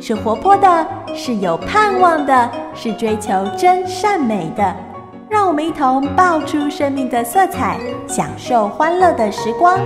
是活泼的，是有盼望的，是追求真善美的。让我们一同爆出生命的色彩，享受欢乐的时光。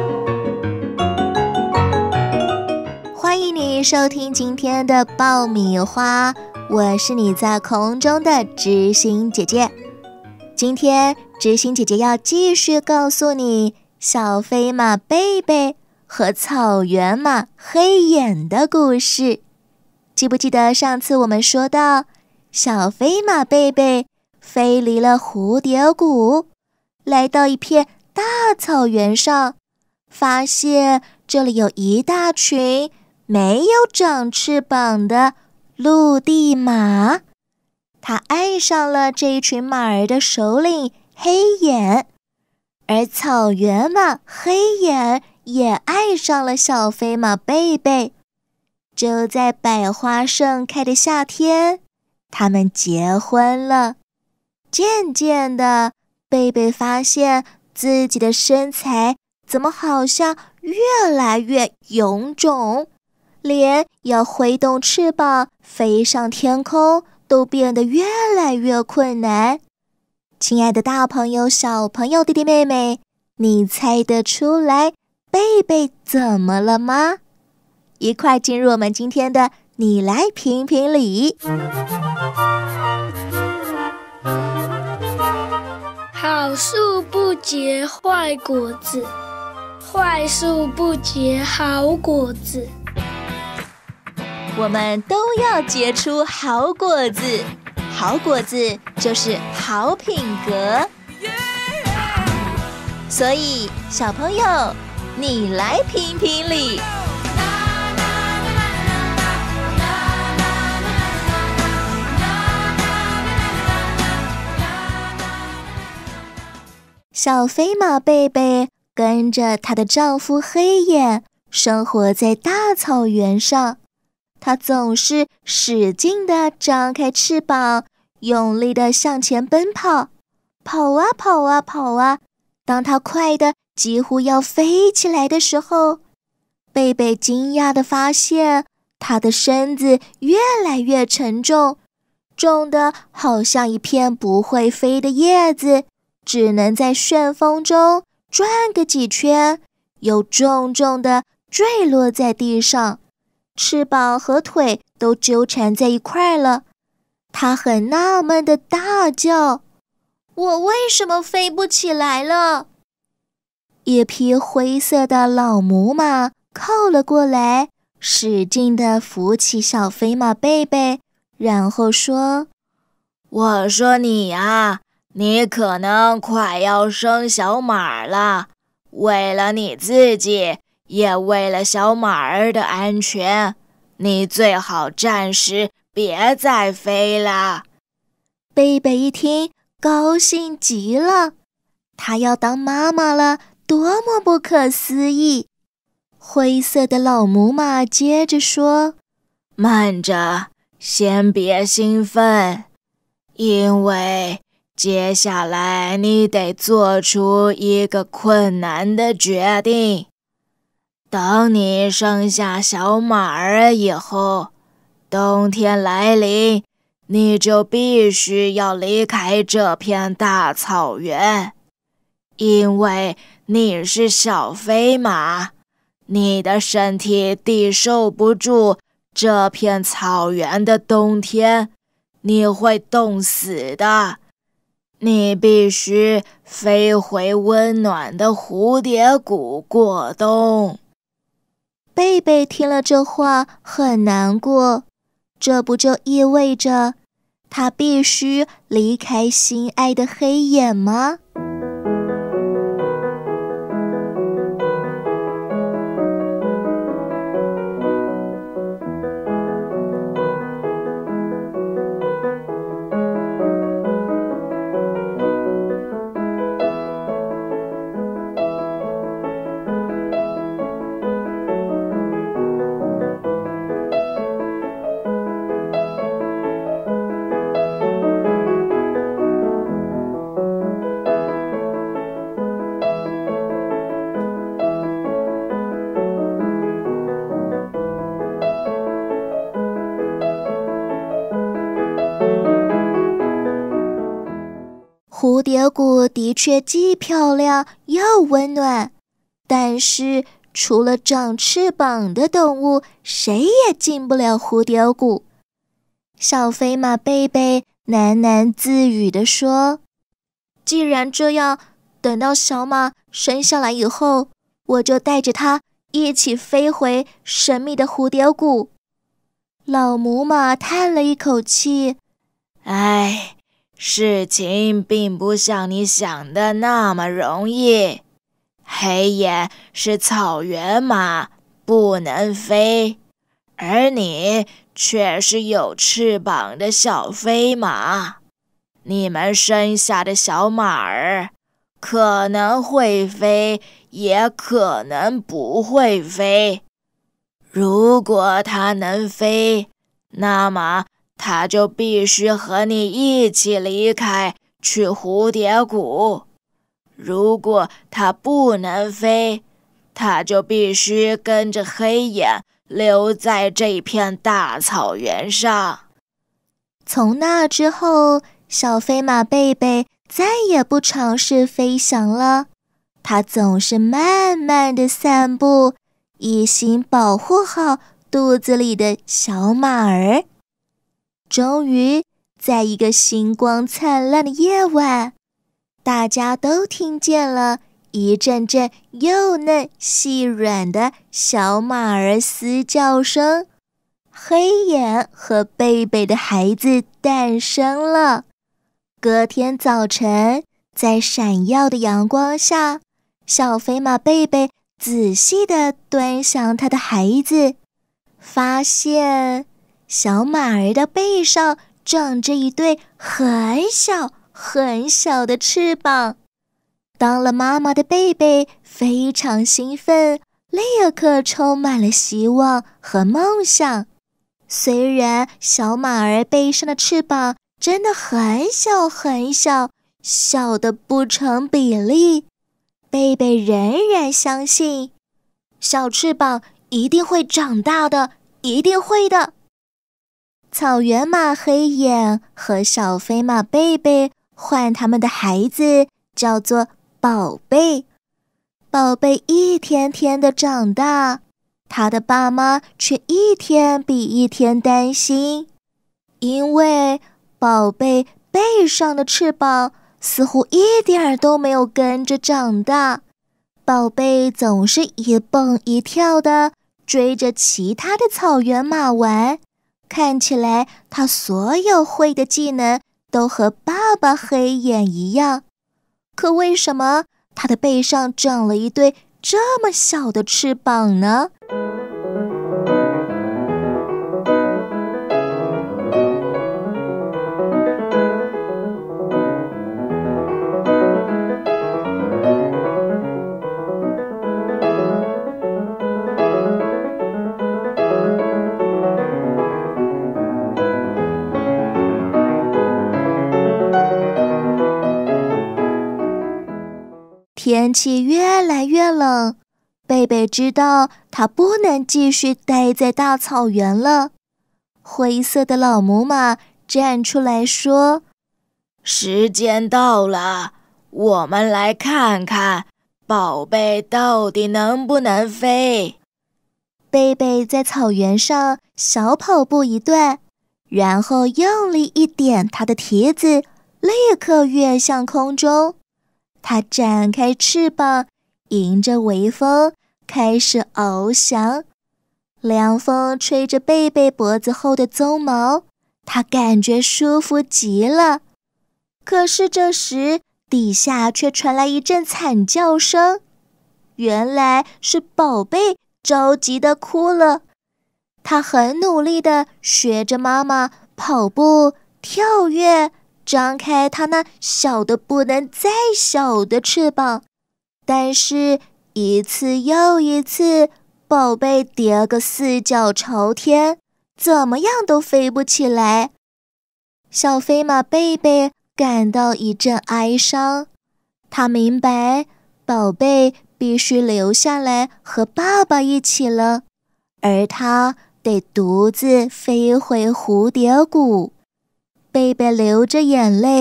欢迎你收听今天的爆米花，我是你在空中的知心姐姐。今天知心姐姐要继续告诉你小飞马贝贝和草原马黑眼的故事。记不记得上次我们说到，小飞马贝贝飞离了蝴蝶谷，来到一片大草原上，发现这里有一大群没有长翅膀的陆地马。他爱上了这一群马儿的首领黑眼，而草原马黑眼也爱上了小飞马贝贝。就在百花盛开的夏天，他们结婚了。渐渐的，贝贝发现自己的身材怎么好像越来越臃肿，连要挥动翅膀飞上天空都变得越来越困难。亲爱的大朋友、小朋友、弟弟妹妹，你猜得出来贝贝怎么了吗？一块进入我们今天的你来评评理。 好树不结坏果子，坏树不结好果子。 我们都要结出好果子，好果子就是好品格。所以小朋友，你来评评理。小飞马贝贝跟着她的丈夫黑眼生活在大草原上，她总是使劲地张开翅膀，用力地向前奔跑，跑啊跑啊跑啊。当她快得几乎要飞起来的时候，贝贝惊讶地发现她的身子越来越沉重，重得好像一片不会飞的叶子，只能在旋风中转个几圈，又重重地坠落在地上，翅膀和腿都纠缠在一块了。他很纳闷地大叫：我为什么飞不起来了？一匹灰色的老母马靠了过来，使劲地扶起小飞马贝贝，然后说： 我说你呀，你可能快要生小马了，为了你自己，也为了小马儿的安全，你最好暂时别再飞了。 贝贝一听，高兴极了，她要当妈妈了，多么不可思议！灰色的老母马接着说： 慢着，先别兴奋，因为接下来你得做出一个困难的决定。等你生下小马儿以后，冬天来临，你就必须要离开这片大草原，因为你是小飞马，你的身体抵受不住这片草原的冬天，你会冻死的。你必须飞回温暖的蝴蝶谷过冬。 贝贝听了这话很难过，这不就意味着他必须离开心爱的黑眼吗？ 蝶谷的确既漂亮又温暖，但是除了长翅膀的动物，谁也进不了蝴蝶谷。小飞马贝贝喃喃自语地说：既然这样，等到小马生下来以后，我就带着它一起飞回神秘的蝴蝶谷。老母马叹了一口气： 唉，事情并不像你想的那么容易。黑眼是草原马，不能飞，而你却是有翅膀的小飞马。你们生下的小马儿可能会飞，也可能不会飞。如果它能飞，那么它就必须和你一起离开，去蝴蝶谷。如果它不能飞，它就必须跟着黑眼留在这片大草原上。 从那之后，小飞马贝贝再也不尝试飞翔了，它总是慢慢地散步，一心保护好肚子里的小马儿。终于，在一个星光灿烂的夜晚，大家都听见了一阵阵幼嫩细软的小马儿嘶叫声。黑眼和贝贝的孩子诞生了。隔天早晨，在闪耀的阳光下，小飞马贝贝仔细地端详他的孩子，发现小马儿的背上长着一对很小很小的翅膀。当了妈妈的贝贝非常兴奋，立刻充满了希望和梦想。虽然小马儿背上的翅膀真的很小很小，小得不成比例，贝贝仍然相信小翅膀一定会长大的，一定会的。草原马黑眼和小飞马贝贝唤他们的孩子叫做宝贝。宝贝一天天的长大，他的爸妈却一天比一天担心，因为宝贝背上的翅膀似乎一点都没有跟着长大。宝贝总是一蹦一跳的追着其他的草原马玩，看起来他所有会的技能都和爸爸黑眼一样。可为什么他的背上长了一对这么小的翅膀呢？天气越来越冷，贝贝知道他不能继续待在大草原了。灰色的老母马站出来说： 时间到了，我们来看看宝贝到底能不能飞。 贝贝在草原上小跑步一段，然后用力一点他的蹄子，立刻跃向空中。它展开翅膀，迎着微风开始翱翔。凉风吹着贝贝脖子后的鬃毛，它感觉舒服极了。可是这时，底下却传来一阵惨叫声。原来是宝贝着急地哭了。它很努力地学着妈妈跑步、跳跃，张开它那小的不能再小的翅膀，但是一次又一次，宝贝跌个四脚朝天，怎么样都飞不起来。小飞马贝贝感到一阵哀伤，他明白宝贝必须留下来和爸爸一起了，而他得独自飞回蝴蝶谷。贝贝流着眼泪，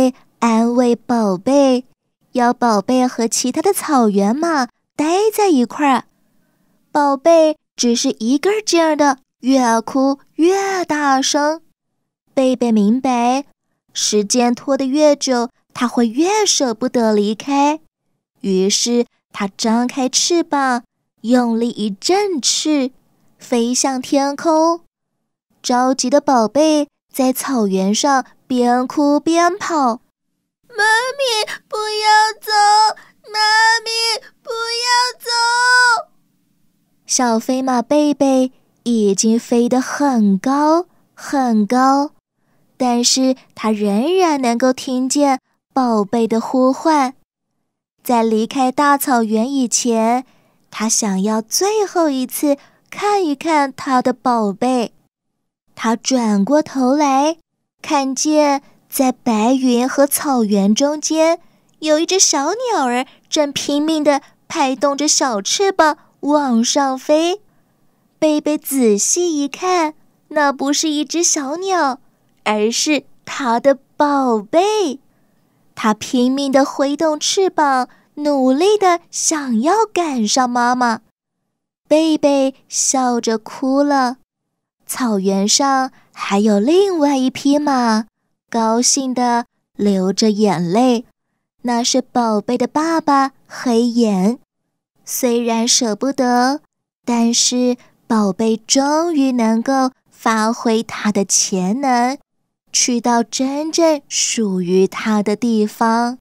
安慰宝贝，要宝贝和其他的草原马待在一块儿。宝贝只是一个劲儿的越哭越大声。贝贝明白，时间拖得越久，他会越舍不得离开。于是他张开翅膀，用力一振翅，飞向天空。着急的宝贝在草原上边哭边跑。妈咪，不要走！妈咪，不要走！小飞马贝贝已经飞得很高很高，但是它仍然能够听见宝贝的呼唤。在离开大草原以前，它想要最后一次看一看它的宝贝。它转过头来，看见在白云和草原中间，有一只小鸟儿正拼命地拍动着小翅膀往上飞。贝贝仔细一看，那不是一只小鸟，而是它的宝贝。它拼命地挥动翅膀，努力地想要赶上妈妈。贝贝笑着哭了。草原上还有另外一匹马，高兴地流着眼泪，那是宝贝的爸爸黑岩。虽然舍不得，但是宝贝终于能够发挥他的潜能，去到真正属于他的地方。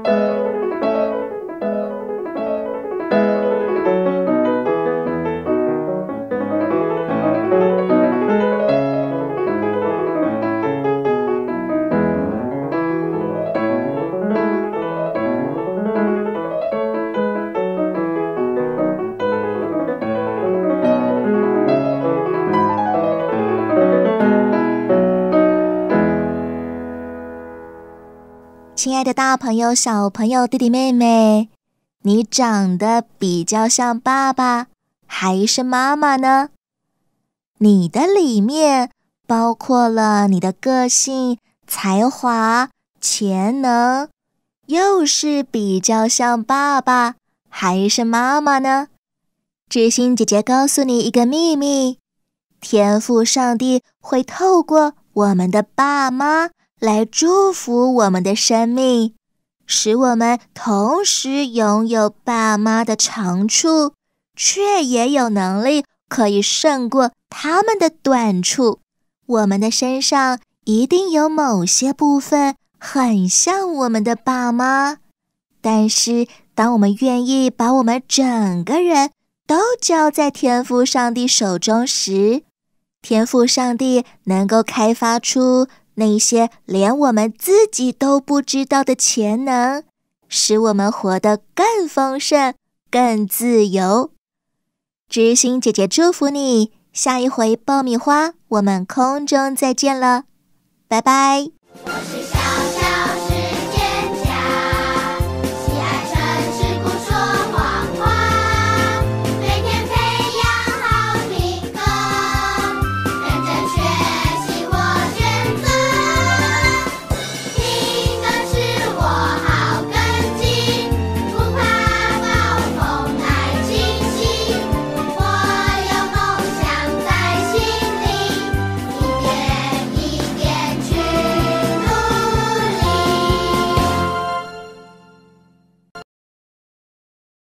亲爱的大朋友、小朋友、弟弟妹妹，你长得比较像爸爸还是妈妈呢？你的里面包括了你的个性、才华、潜能，又是比较像爸爸还是妈妈呢？知心姐姐告诉你一个秘密，天父上帝会透过我们的爸妈来祝福我们的生命，使我们同时拥有爸妈的长处，却也有能力可以胜过他们的短处。我们的身上一定有某些部分很像我们的爸妈，但是当我们愿意把我们整个人都交在天父上帝手中时，天父上帝能够开发出那些连我们自己都不知道的潜能，使我们活得更丰盛、更自由。知心姐姐祝福你，下一回爆米花我们空中再见了，拜拜。